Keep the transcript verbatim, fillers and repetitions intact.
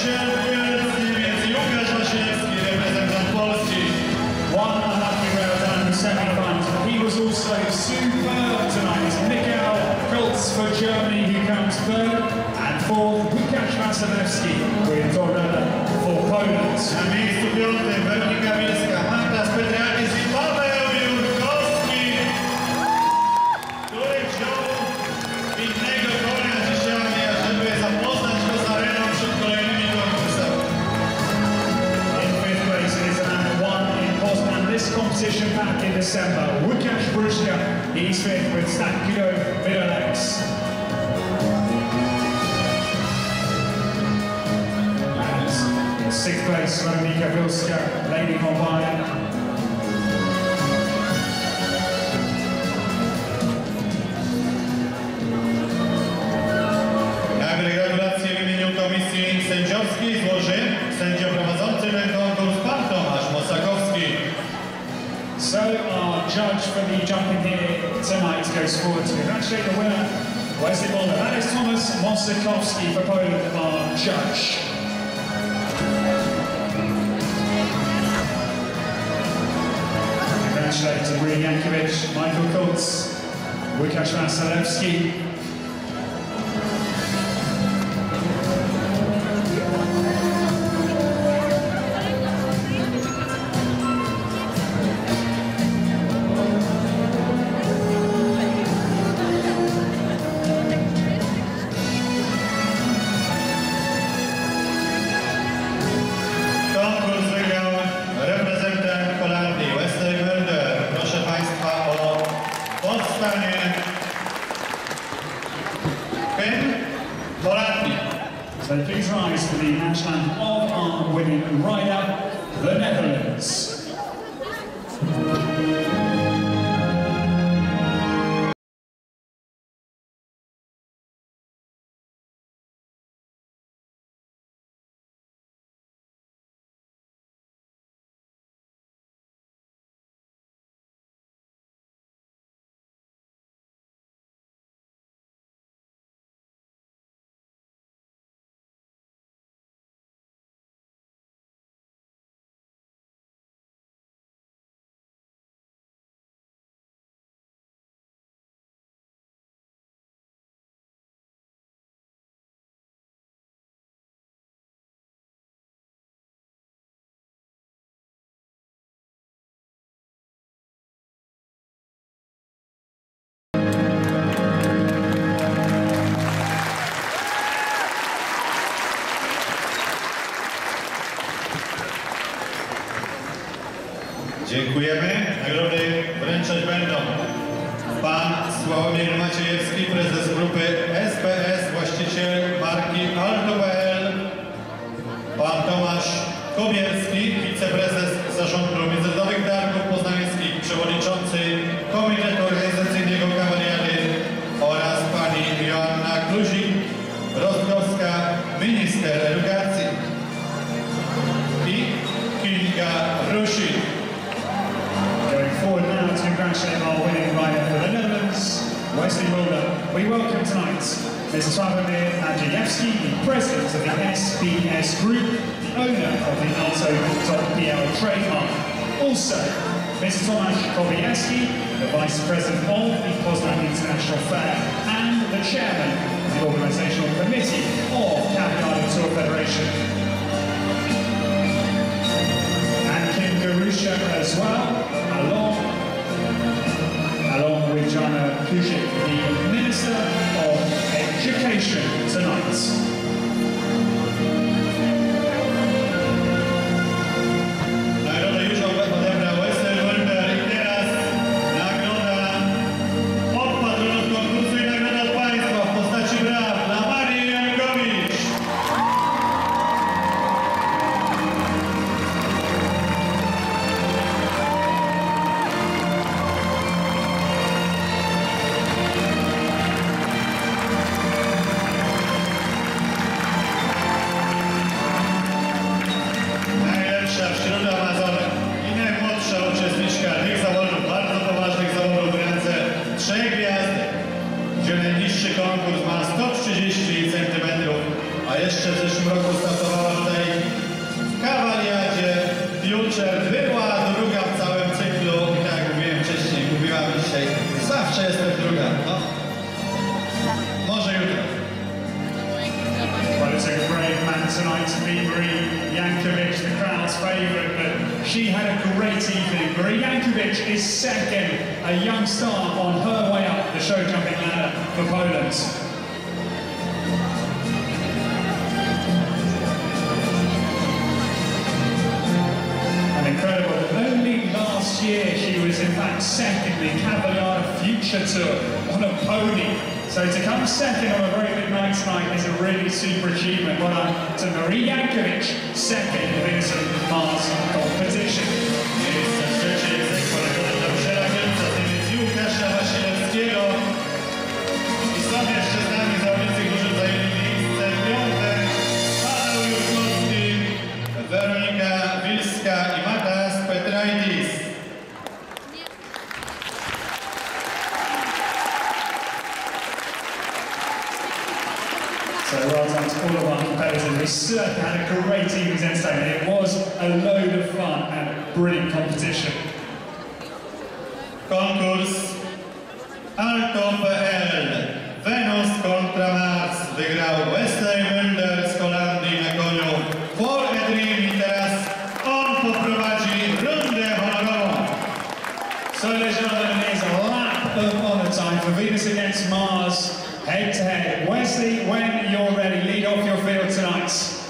Michel Bielski, więc Łukasz Wasilewski, reprezentant Polski. One unlucky well done in the semi-finals, but he was also superb tonight. Michał Kulc for Germany, who comes third, and fourth, Łukasz Wasilewski with Dorada for Poland. Na miejscu piątym Weronika Wielska, Magda Spetriakis i Paweł Jurkowski, który wziął innego konia dzisiaj, żeby zapoznać go z areną przed kolejnymi konkursami. In fifth place is and one in Poznan. This competition back in December. Łukasz Bruszka, he's fifth with Stankido Middlex. Sixth place, Weronika Wielska, Lady Mobile. Nagle gratulacje w imieniu Komisji Sędziowskiej złoży sędzia prowadzący ten konkurs pan Tomasz Mosakowski. So our judge for the jumping here tonight goes forward to congratulate the winner, Wesley Mulder. That is Thomas Mosakowski for Poland, our judge. Congratulate to Maria Yankovic, Michael Kulc, Łukasz Wasilewski. Konkurs wygrał reprezentant Holandii, Wesley Mulder. Proszę Państwa o powstanie hymn Holandii. So please rise for the national anthem of our winning rider, the Netherlands. Dziękujemy. Nagrody wręczać będą pan Sławomir Maciejewski, prezes grupy S B S, właściciel marki Alto kropka p l, pan Tomasz Kobierski, wiceprezes zarządu Międzynarodowych Targów Poznańskich, przewodniczący Komitetu Organizacyjnego Kawaliady oraz pani Joanna Kluzik-Rostkowska, minister edukacji i Kinga Rusin. Going forward now to congratulate our winning rider for the Netherlands, Wesley Mulder. We welcome tonight Mister Sławomir Maciejewski, the president of the S B S Group, the owner of the Alto P L trademark. Also, Mister Tomasz Kobierski, the vice president of the Poznan International Fair and the chairman of the organizational committee of Kawaliada Tour Federation. And Kim Garusha as well, along, along with Joanna Kuzik, the Minister of Education tonight. Nagrodę już odebrał Wesley Mulder i teraz nagroda od patronów konkursu i nagroda od Państwa w postaci braw dla Marii Jankowicz. zeszłym roku startowała tutaj w Kawaliadzie. Future była druga w całym cyklu i tak jak mówiłem wcześniej, mówiłam dzisiaj, zawsze jestem druga. No. Może jutro. Well, it's a great man tonight to meet Marie Jankovic, the crowd's favourite, but she had a great evening. Marie Jankovic is second, a young star on her way up the show jumping ladder for Poland. An incredible, only last year she was in fact second in the Cavalier Future Tour on a pony. So to come second on a very good night tonight is a really super achievement. Well done to Marie Jankovic, second in the Venus Mars competition. Miejsce trzecie jest ekwator dla Przeragielca, tym jest Łukasza Wasilewskiego. I są jeszcze z nami zawodnicy, którzy zajęli miejsce piąte. Paweł Jutkowski, Weronika Wilska i Matas Petraitis. So well done to all of our competitors. We certainly had a great evening today. It was a load of fun and a brilliant competition. Konkurs Alto P L. Venus kontra Mars. Wygrał Wesley Mulder z Holandii na koniu For a Dream i teraz on poprowadzi rundę honorową. So ladies and gentlemen, here's a lap of honour time for Venus against Mars, head to head. Wesley, when you're ready, lead off your field tonight.